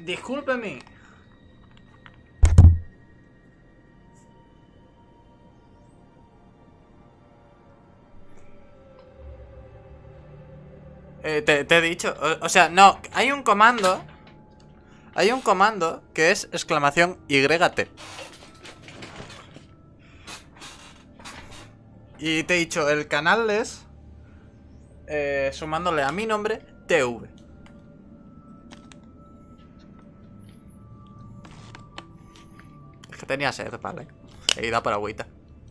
Discúlpeme. Te he dicho, o sea, no, hay un comando. Hay un comando que es exclamación YT. Y te he dicho, el canal es sumándole a mi nombre TV. Es que tenía sed, vale. He ido por agüita.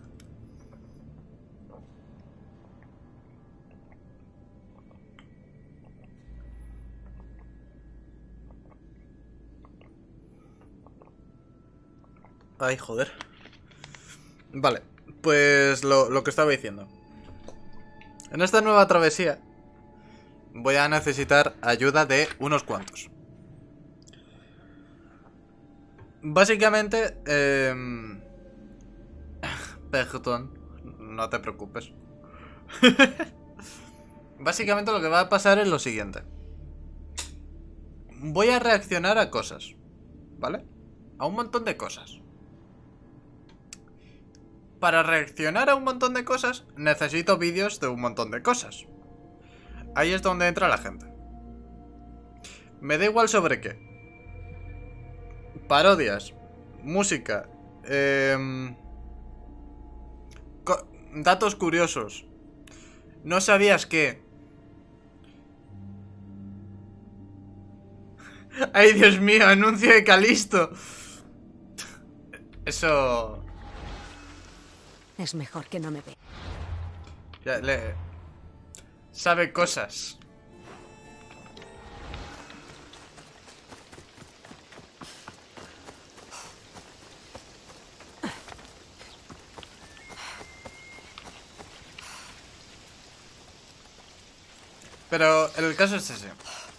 Ay, joder. Vale, pues lo que estaba diciendo. En esta nueva travesía voy a necesitar ayuda de unos cuantos. Básicamente, perdón, no te preocupes. Básicamente lo que va a pasar es lo siguiente. Voy a reaccionar a cosas, ¿vale? A un montón de cosas. Para reaccionar a un montón de cosas, necesito vídeos de un montón de cosas. Ahí es donde entra la gente. Me da igual sobre qué. Parodias, música, datos curiosos. ¿No sabías que? ¡Ay, Dios mío! ¡Anuncio de Calisto! Eso... Es mejor que no me vea. Ya, sabe cosas. Pero el caso es ese.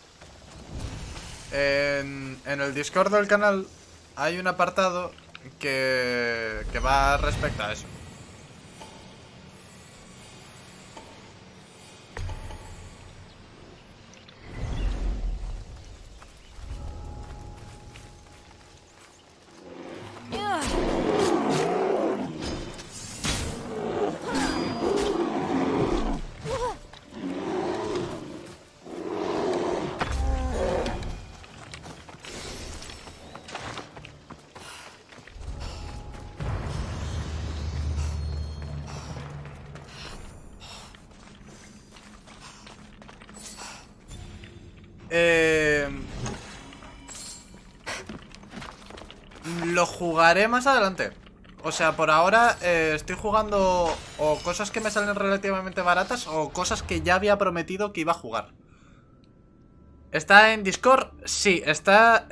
En el Discord del canal hay un apartado que va respecto a eso. Lo jugaré más adelante. O sea, por ahora estoy jugando o cosas que me salen relativamente baratas o cosas que ya había prometido que iba a jugar. ¿Está en Discord? Sí, está...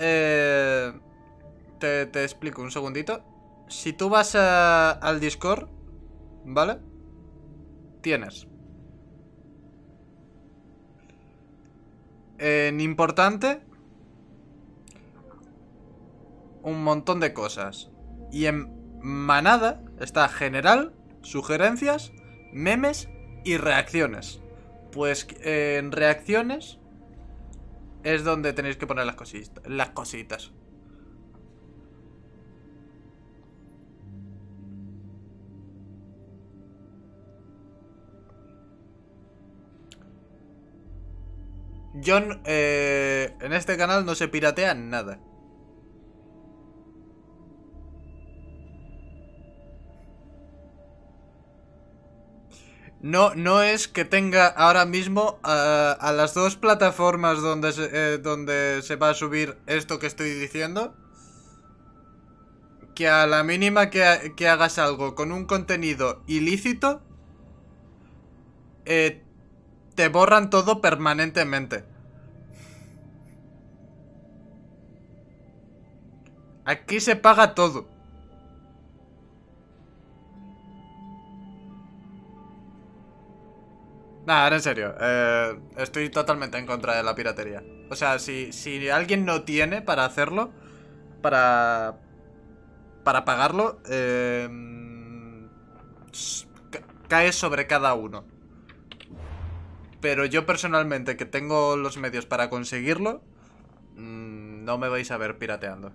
Te explico un segundito. Si tú vas al Discord, ¿vale? Tienes en importante un montón de cosas. Y en manada está general, sugerencias, memes y reacciones. Pues en reacciones es donde tenéis que poner las cositas. Yo en este canal no se piratea nada. No es que tenga ahora mismo a las dos plataformas donde se va a subir esto que estoy diciendo, que a la mínima que hagas algo con un contenido ilícito, te borran todo permanentemente. Aquí se paga todo. Nada, ahora en serio, estoy totalmente en contra de la piratería. O sea, si alguien no tiene para hacerlo, para pagarlo, cae sobre cada uno. Pero yo personalmente, que tengo los medios para conseguirlo, no me vais a ver pirateando.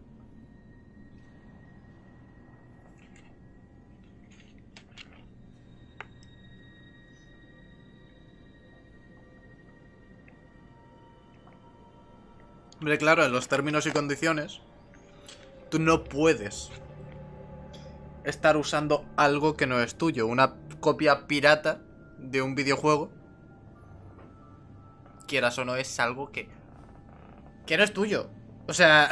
Hombre, claro, en los términos y condiciones, tú no puedes estar usando algo que no es tuyo. Una copia pirata de un videojuego, quieras o no, es algo que no es tuyo. O sea...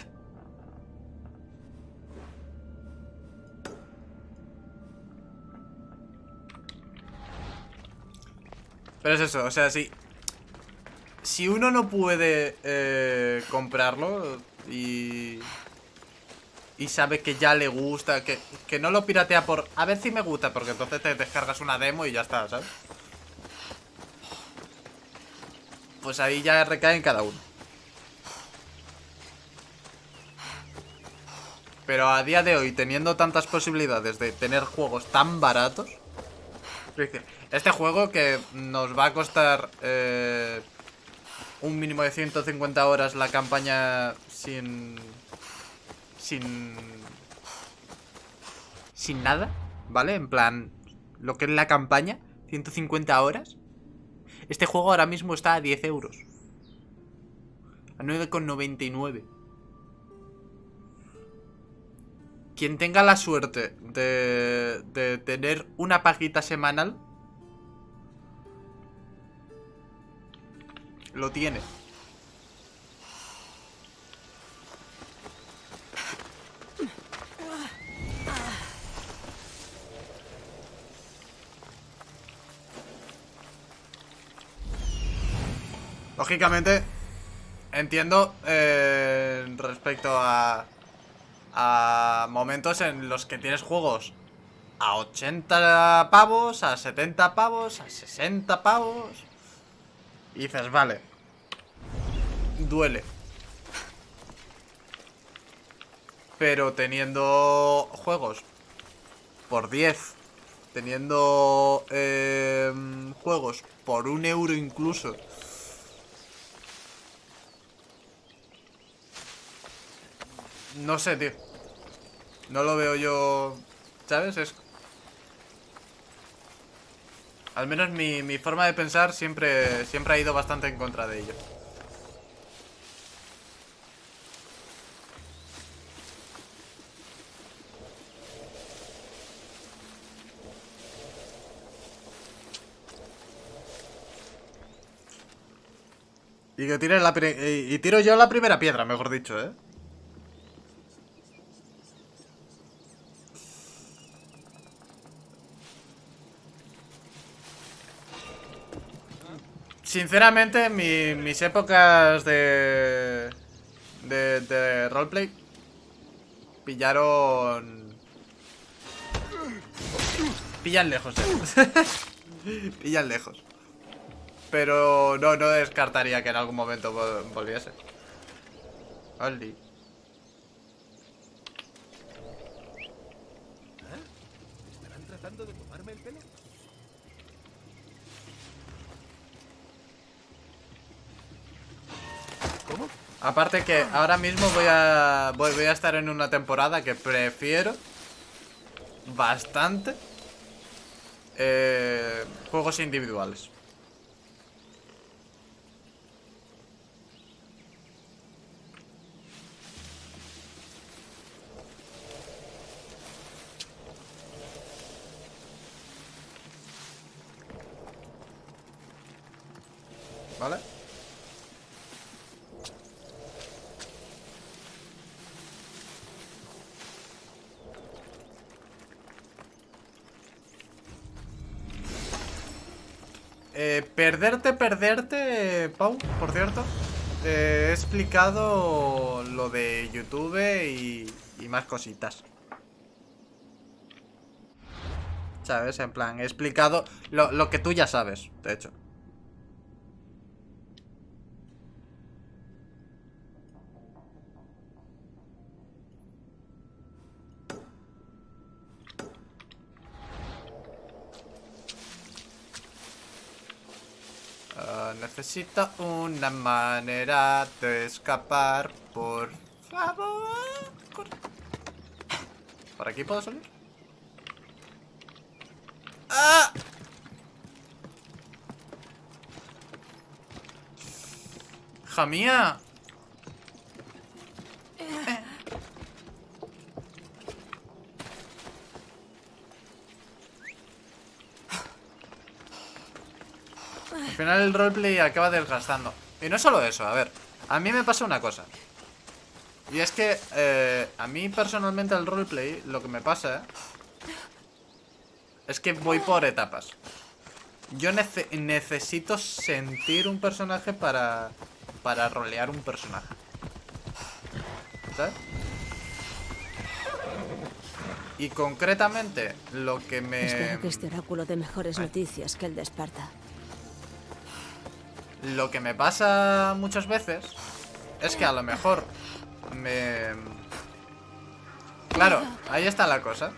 Pero es eso, o sea, si uno no puede comprarlo y sabe que ya le gusta, que no lo piratea por a ver si me gusta, porque entonces te descargas una demo y ya está, ¿sabes? Pues ahí ya recae en cada uno. Pero a día de hoy, teniendo tantas posibilidades de tener juegos tan baratos, este juego que nos va a costar un mínimo de 150 horas la campaña sin nada, ¿vale? En plan, lo que es la campaña, 150 horas. Este juego ahora mismo está a 10 euros. A 9,99. Quien tenga la suerte de tener una paguita semanal, lo tiene. Lógicamente, entiendo respecto a momentos en los que tienes juegos a 80 pavos, a 70 pavos, a 60 pavos. Y dices, vale, duele. Pero teniendo juegos por 10, teniendo juegos por 1 euro incluso, no sé, tío. No lo veo yo, ¿sabes? Al menos mi forma de pensar siempre ha ido bastante en contra de ello. Y que tires y tiro yo la primera piedra, mejor dicho, ¿eh? Sinceramente, mis épocas de roleplay pillan lejos, pillan lejos. Pero no descartaría que en algún momento volviese. Oli. ¿Estarán tratando de tomarme el pelo? ¿Cómo? Aparte que ahora mismo voy a estar en una temporada que prefiero bastante juegos individuales. ¿Vale? Perderte, Pau, por cierto. He explicado lo de YouTube y más cositas. ¿Sabes? En plan, he explicado lo que tú ya sabes, de hecho. Necesito una manera de escapar, por favor. ¿Por aquí puedo salir? ¡Ah! ¡Hija mía! Al final el roleplay acaba desgastando. Y no solo eso, a ver. A mí me pasa una cosa. Y es que a mí personalmente el roleplay, lo que me pasa es que voy por etapas. Yo necesito sentir un personaje para rolear un personaje. ¿Sabes? Y concretamente lo que me... Espero que este oráculo dé mejores noticias que el de Esparta. Lo que me pasa muchas veces es que a lo mejor me... Claro, ahí está la cosa.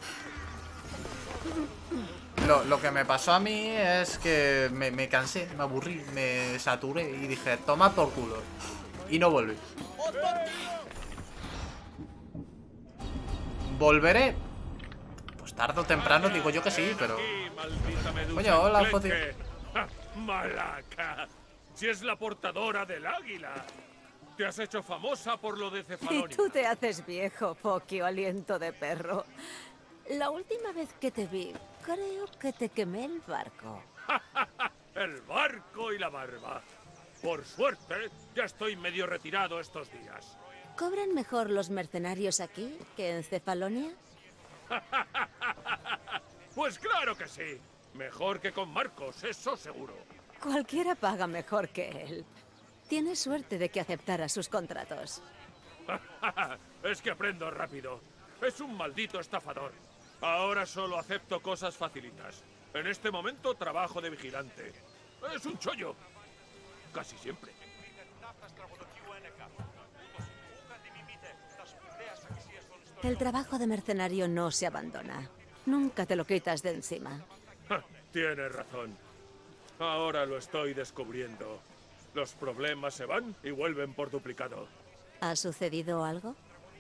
Lo que me pasó a mí es que me cansé, me aburrí, me saturé y dije, toma por culo. Y no volví. ¿Volveré? Pues tarde o temprano digo yo que sí, pero... Oye, hola, Foti. Malaca, si es la portadora del águila. Te has hecho famosa por lo de Cefalonia. Y tú te haces viejo, Fokio, aliento de perro. La última vez que te vi, creo que te quemé el barco. El barco y la barba. Por suerte, ya estoy medio retirado estos días. ¿Cobran mejor los mercenarios aquí que en Cefalonia? Pues claro que sí. Mejor que con Marcos, eso seguro. Cualquiera paga mejor que él. Tienes suerte de que aceptara sus contratos. Es que aprendo rápido. Es un maldito estafador. Ahora solo acepto cosas facilitas. En este momento trabajo de vigilante. Es un chollo. Casi siempre. El trabajo de mercenario no se abandona. Nunca te lo quitas de encima. Tienes razón. Ahora lo estoy descubriendo. Los problemas se van y vuelven por duplicado. ¿Ha sucedido algo?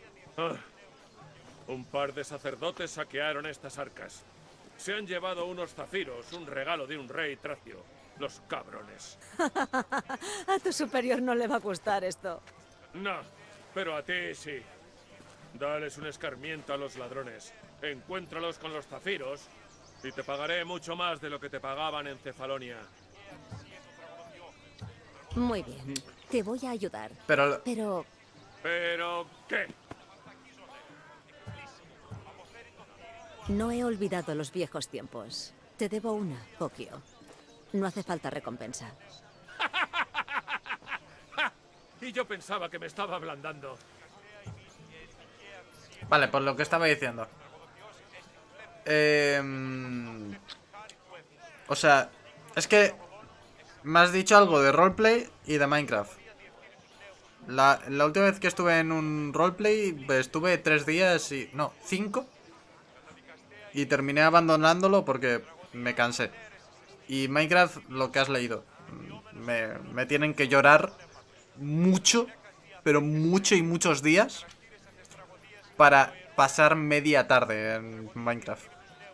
Un par de sacerdotes saquearon estas arcas. Se han llevado unos zafiros, un regalo de un rey tracio. Los cabrones. A tu superior no le va a gustar esto. No, pero a ti sí. Dales un escarmiento a los ladrones. Encuéntralos con los zafiros y te pagaré mucho más de lo que te pagaban en Cefalonia. Muy bien. Te voy a ayudar. Pero... ¿Pero qué? No he olvidado los viejos tiempos. Te debo una, Fokio. No hace falta recompensa. Y yo pensaba que me estaba ablandando. Vale, por lo que estaba diciendo. O sea, es que me has dicho algo de roleplay y de Minecraft. La última vez que estuve en un roleplay estuve 3 días y... No, 5. Y terminé abandonándolo porque me cansé. Y Minecraft, lo que has leído. Me tienen que llorar mucho, pero mucho y muchos días para pasar media tarde en Minecraft.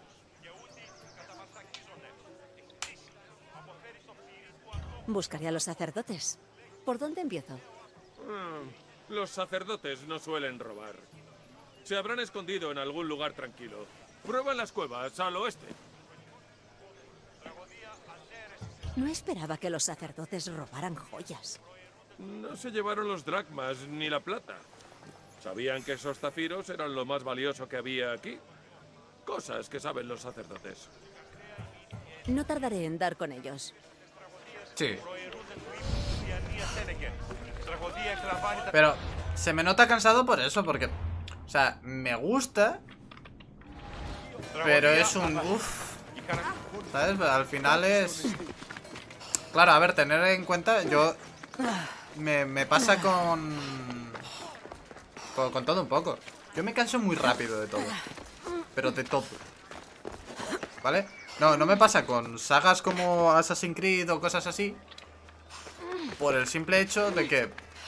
Buscaré a los sacerdotes. ¿Por dónde empiezo? Los sacerdotes no suelen robar. Se habrán escondido en algún lugar tranquilo. Prueba en las cuevas, al oeste. No esperaba que los sacerdotes robaran joyas. No se llevaron los dracmas ni la plata. Sabían que esos zafiros eran lo más valioso que había aquí. Cosas que saben los sacerdotes. No tardaré en dar con ellos. Sí. Pero se me nota cansado por eso, porque... O sea, me gusta... Pero es un... Uff. ¿Sabes? Al final es... Claro, a ver, tener en cuenta... Yo... Me pasa con todo un poco. Yo me canso muy rápido de todo. Pero de todo. ¿Vale? No me pasa con sagas como Assassin's Creed o cosas así. Por el simple hecho de que...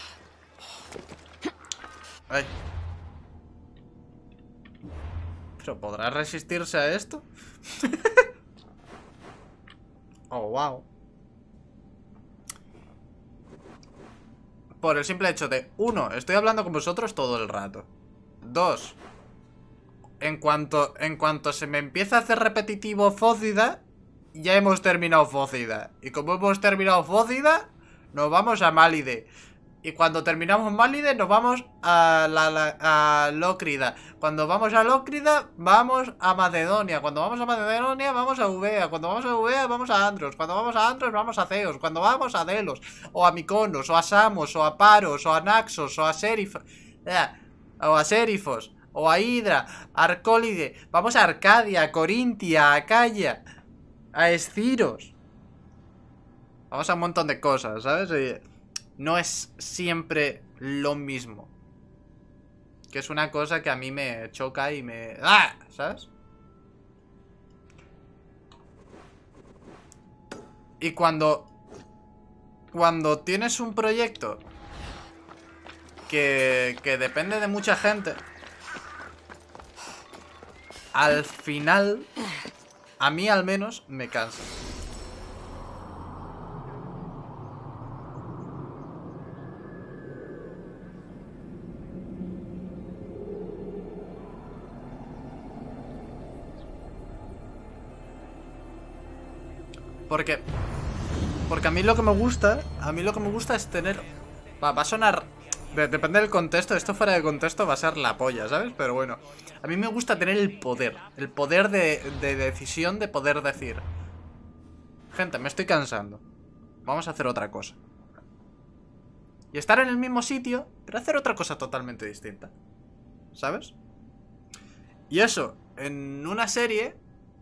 Ay. ¿Pero podrá resistirse a esto? Oh, wow. Por el simple hecho de, uno, estoy hablando con vosotros todo el rato. Dos, en cuanto se me empieza a hacer repetitivo Fócida, ya hemos terminado Fócida. Y como hemos terminado Fócida, nos vamos a Málide. Y cuando terminamos Málide, nos vamos a Lócrida. Cuando vamos a Lócrida, vamos a Macedonia. Cuando vamos a Macedonia, vamos a Eubea. Cuando vamos a Eubea, vamos a Andros. Cuando vamos a Andros, vamos a Ceos. Cuando vamos a Delos, o a Miconos, o a Samos, o a Paros, o a Naxos, o a Sérifos, o a Hidra, a Arcólide. Vamos a Arcadia, a Corintia, a Acaya, a Esciros. Vamos a un montón de cosas, ¿sabes? No es siempre lo mismo. Que es una cosa que a mí me choca y me... ¡Ah! ¿Sabes? Y cuando tienes un proyecto que depende de mucha gente, al final, a mí al menos, me cansa. Porque a mí lo que me gusta, es tener... Va a sonar... Depende del contexto, esto fuera de contexto va a ser la polla, ¿sabes? Pero bueno, a mí me gusta tener el poder de decisión, de poder decir: gente, me estoy cansando, vamos a hacer otra cosa. Y estar en el mismo sitio, pero hacer otra cosa totalmente distinta, ¿sabes? Y eso, en una serie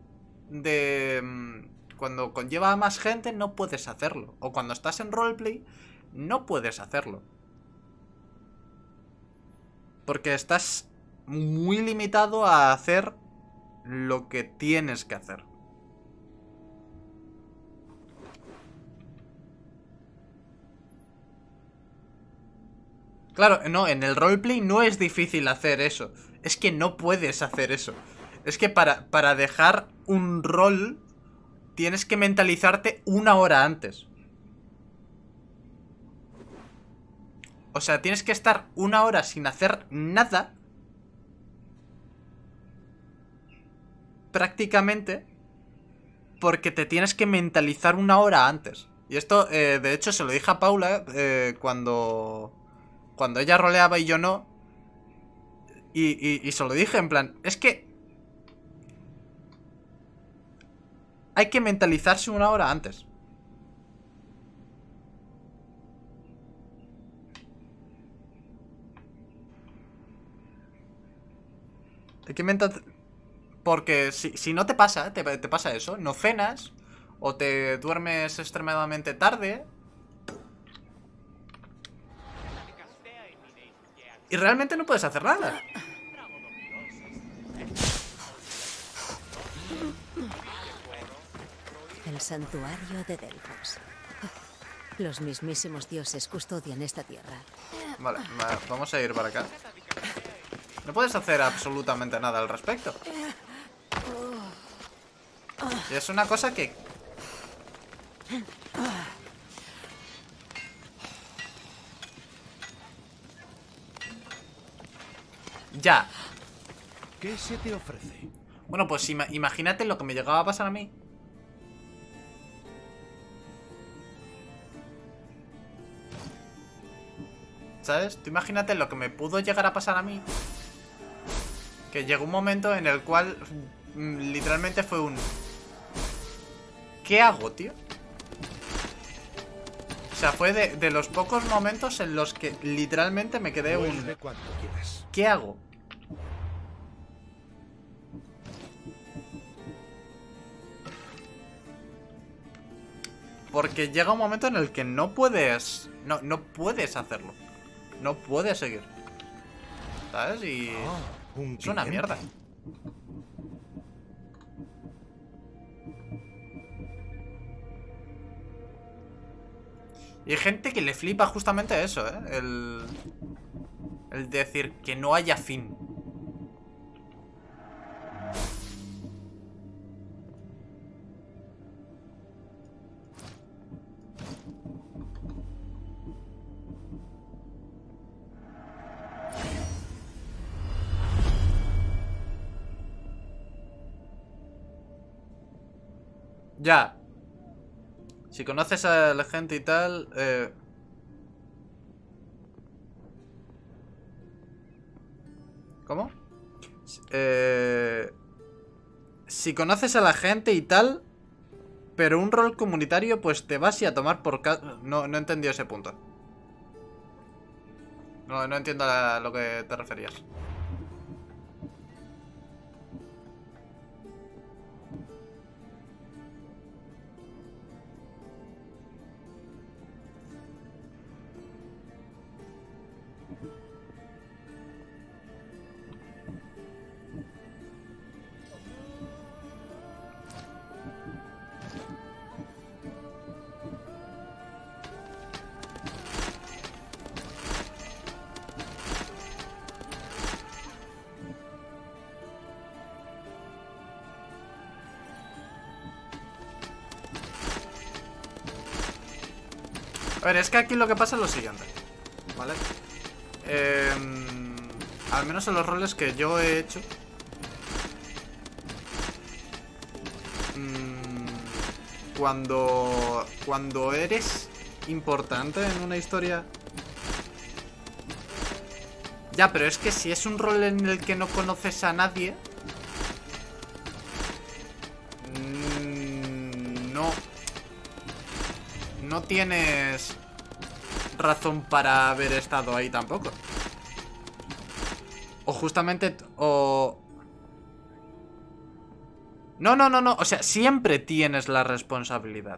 de... Cuando conlleva a más gente no puedes hacerlo. O cuando estás en roleplay no puedes hacerlo. Porque estás muy limitado a hacer lo que tienes que hacer. Claro, no, en el roleplay no es difícil hacer eso. Es que no puedes hacer eso. Es que para dejar un rol tienes que mentalizarte 1 hora antes. O sea, tienes que estar 1 hora sin hacer nada, prácticamente, porque te tienes que mentalizar 1 hora antes. Y esto, de hecho, se lo dije a Paula cuando ella roleaba y yo no. Y se lo dije en plan, es que hay que mentalizarse 1 hora antes. Hay que mentalizar... Porque si no te pasa, te pasa eso, no cenas, o te duermes extremadamente tarde, y realmente no puedes hacer nada. El santuario de Delfos. Los mismísimos dioses custodian esta tierra. Vale, vamos a ir para acá. No puedes hacer absolutamente nada al respecto. Y es una cosa que... Ya. ¿Qué se te ofrece? Bueno, pues imagínate lo que me llegaba a pasar a mí. ¿Sabes? Tú imagínate lo que me pudo llegar a pasar a mí. Que llegó un momento en el cual literalmente fue un... ¿Qué hago, tío? O sea, fue de los pocos momentos en los que literalmente me quedé un... Vuelve cuando quieras. ¿Qué hago? Porque llega un momento en el que no puedes... No puedes hacerlo. No puedes seguir. ¿Sabes? Y... es una mierda. Y hay gente que le flipa justamente eso, ¿eh? El decir que no haya fin. Ya. Si conoces a la gente y tal... ¿Cómo? Si conoces a la gente y tal... Pero un rol comunitario, pues te vas y a tomar por... No, no he entendido ese punto. No, no entiendo a lo que te referías. A ver, es que aquí lo que pasa es lo siguiente, ¿vale? Al menos en los roles que yo he hecho, cuando eres importante en una historia... Ya, pero es que si es un rol en el que no conoces a nadie... No... No tienes razón para haber estado ahí tampoco. O justamente... O... No, no, no, no. O sea, siempre tienes la responsabilidad.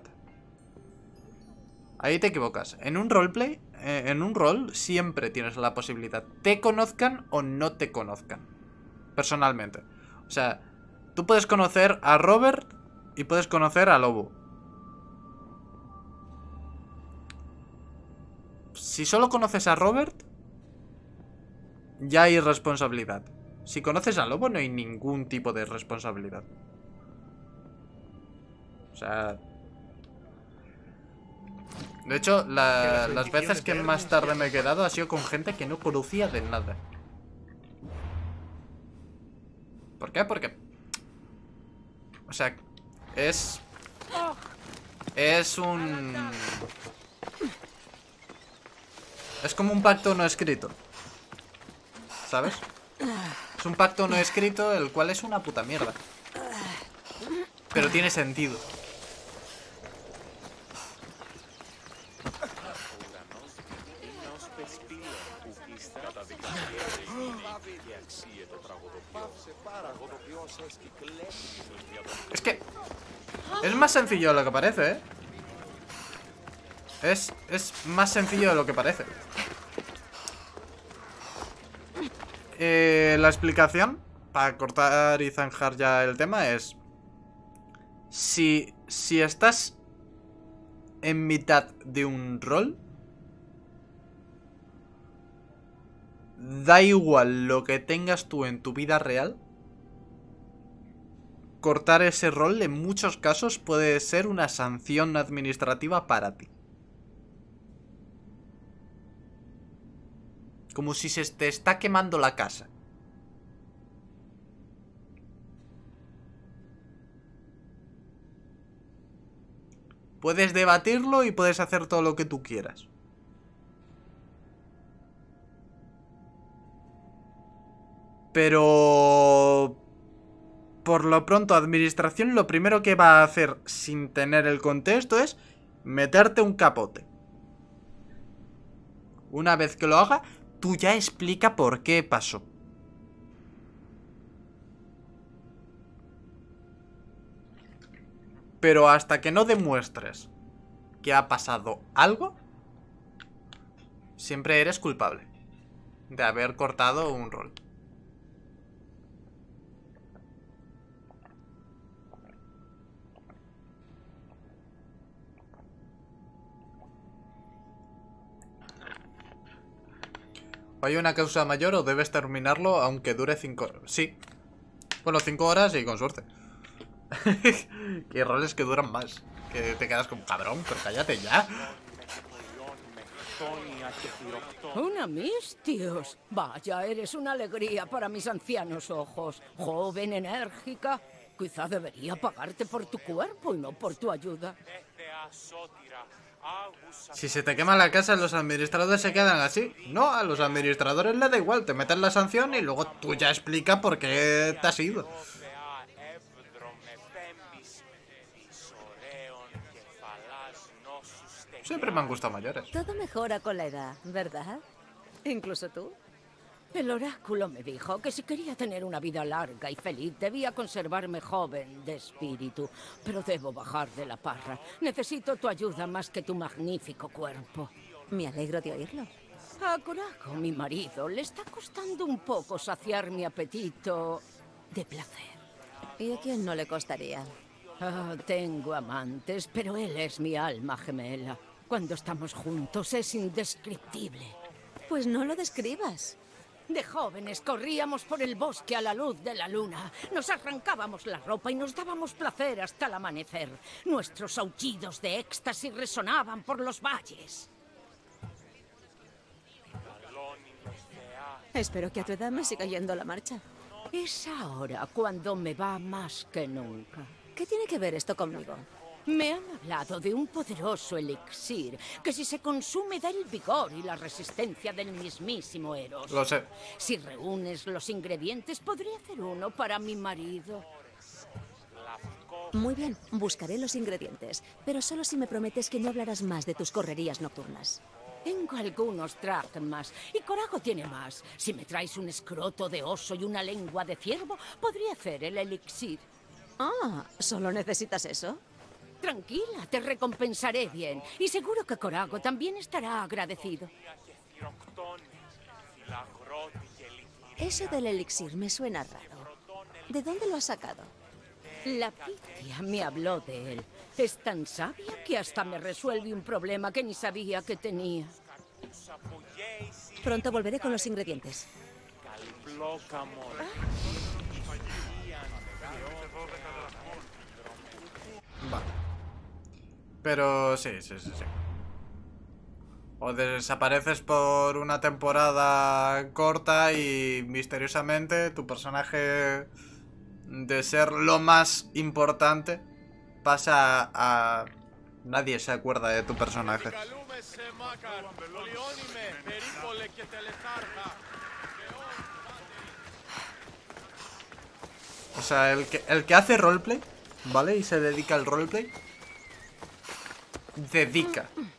Ahí te equivocas. En un roleplay, en un rol, siempre tienes la posibilidad. Te conozcan o no te conozcan. Personalmente. O sea, tú puedes conocer a Robert y puedes conocer a Lobo. Si solo conoces a Robert, ya hay responsabilidad. Si conoces a Lobo, no hay ningún tipo de responsabilidad. O sea... De hecho, las veces que más tarde me he quedado ha sido con gente que no conocía de nada. ¿Por qué? Porque... O sea, es un... Es como un pacto no escrito, ¿sabes? Es un pacto no escrito el cual es una puta mierda, pero tiene sentido. Es que es más sencillo de lo que parece, ¿eh? Es más sencillo de lo que parece. La explicación, para cortar y zanjar ya el tema, es... Si estás en mitad de un rol, da igual lo que tengas tú en tu vida real, cortar ese rol en muchos casos puede ser una sanción administrativa para ti. Como si se te está quemando la casa. Puedes debatirlo y puedes hacer todo lo que tú quieras. Pero... Por lo pronto, administración lo primero que va a hacer sin tener el contexto es meterte un capote. Una vez que lo haga, tú ya explica por qué pasó. Pero hasta que no demuestres que ha pasado algo, siempre eres culpable de haber cortado un rol. O hay una causa mayor o debes terminarlo aunque dure 5 horas. Sí. Bueno, 5 horas y con suerte. Que hay roles que duran más. Que te quedas como cabrón, pero cállate ya. Una Mistios. Vaya, eres una alegría para mis ancianos ojos. Joven, enérgica. Quizá debería pagarte por tu cuerpo y no por tu ayuda. Si se te quema la casa, los administradores se quedan así. No, a los administradores les da igual. Te meten la sanción y luego tú ya explica por qué te has ido. Siempre me han gustado mayores. Todo mejora con la edad, ¿verdad? Incluso tú. El oráculo me dijo que si quería tener una vida larga y feliz debía conservarme joven de espíritu. Pero debo bajar de la parra. Necesito tu ayuda más que tu magnífico cuerpo. Me alegro de oírlo. A Coraco, mi marido, le está costando un poco saciar mi apetito de placer. ¿Y a quién no le costaría? Tengo amantes, pero él es mi alma gemela. Cuando estamos juntos es indescriptible. Pues no lo describas. De jóvenes corríamos por el bosque a la luz de la luna. Nos arrancábamos la ropa y nos dábamos placer hasta el amanecer. Nuestros aullidos de éxtasis resonaban por los valles. Espero que a tu edad me siga yendo la marcha. Es ahora cuando me va más que nunca. ¿Qué tiene que ver esto conmigo? Me han hablado de un poderoso elixir que si se consume da el vigor y la resistencia del mismísimo Eros. Lo sé. Si reúnes los ingredientes, podría hacer uno para mi marido. Muy bien, buscaré los ingredientes, pero solo si me prometes que no hablarás más de tus correrías nocturnas. Tengo algunos dracmas y Coraco tiene más. Si me traes un escroto de oso y una lengua de ciervo, podría hacer el elixir. Ah, ¿solo necesitas eso? Tranquila, te recompensaré bien. Y seguro que Coraco también estará agradecido. Eso del elixir me suena raro. ¿De dónde lo has sacado? La Pitia me habló de él. Es tan sabia que hasta me resuelve un problema que ni sabía que tenía. Pronto volveré con los ingredientes. Vale. Pero sí. O desapareces por una temporada corta y misteriosamente tu personaje, de ser lo más importante, pasa a... Nadie se acuerda de tu personaje. O sea, el que hace roleplay, ¿vale? Y se dedica al roleplay. Dedica